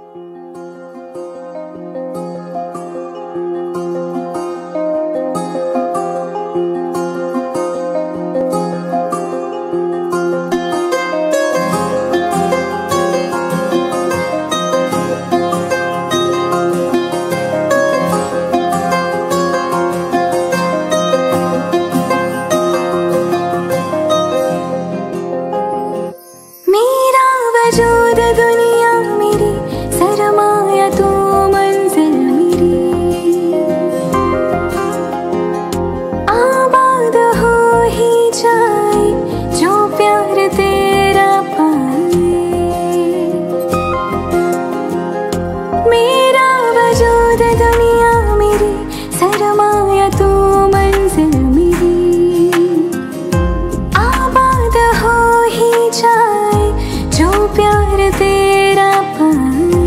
वजूद दुनिया मेरी सरमाया तू मंजिल मेरी, आबाद हो ही जाए जो प्यार तेरा पाए। मेरा वजूद दुनिया मेरी सरमाया तू मंजिल मेरी, आबाद हो ही जाए जो प्यार तेरा पाए।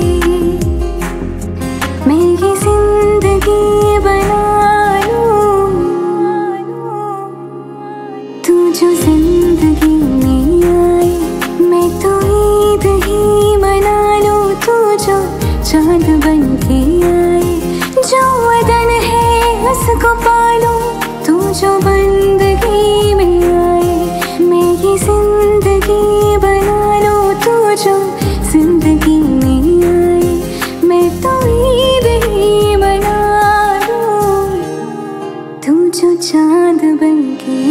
मैं ये जिंदगी बना लूं, तू जो जिंदगी में आए। मैं तो ईद ही मना लूं, तू जो चांद बन के आए। जो वतन है उसको पालूं, तू जो बंदगी में आए। मैं ये जिंदगी बना जो जिंदगी में आए। मैं तो ईद ही मना लूं, तू जो चांद बन के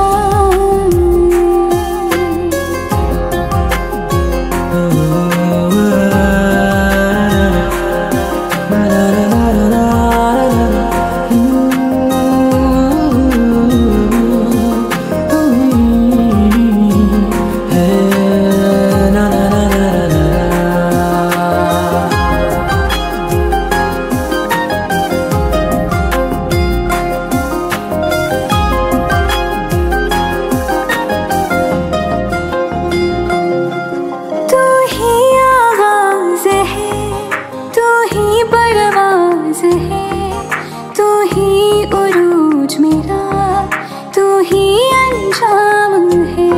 है। तू ही उरूज मेरा, तू ही अंजाम है।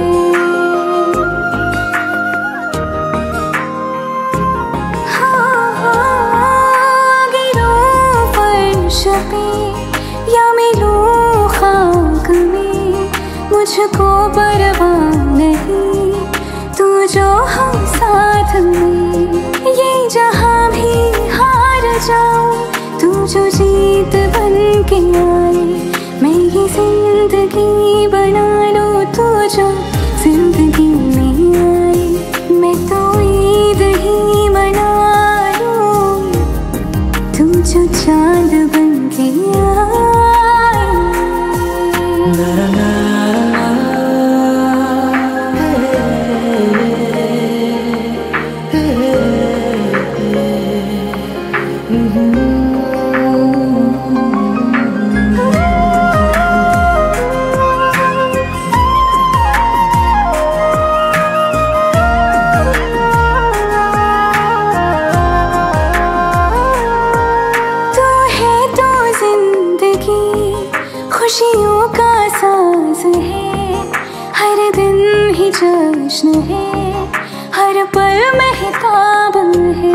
हाँ, गिरूं फर्श पे या मिलूं खाक में, मुझको परवाह नहीं तू जो हम साथ में। ये जहां भी हार जाऊं, तू जो जीत बन के आए। मैं ये जिंदगी बना लूं, तू जो जिंदगी में आए। मैं तो ईद ही मना लूं, तू जो चांद बन के आए। खुशियों का साज है, हर दिन ही जश्न है, हर पल महताब है।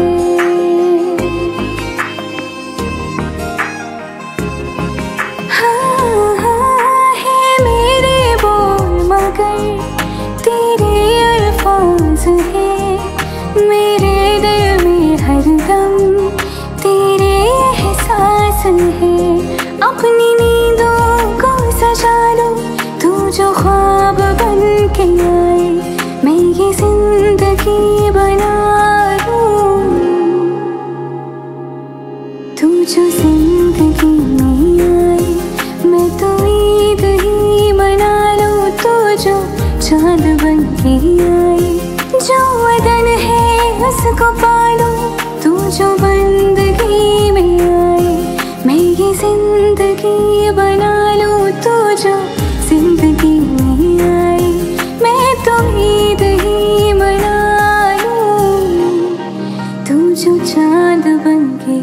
हाँ, हाँ, है मेरे बोल मगर तेरे अल्फाज है। मेरे दिल में हर दम तेरे एहसास है। अपनी नींदों को सजा लो, तू जो ख्वाब बन के आए। मैं ये जिंदगी बना लूं, तू जो जिंदगी में आए। मैं तो ईद ही मना लूं, तू जो चांद बन के आए। जो वतन है उसको पालूं, तू जो बंदगी में आए। मैं ये जिंदगी बना लूं, तू जो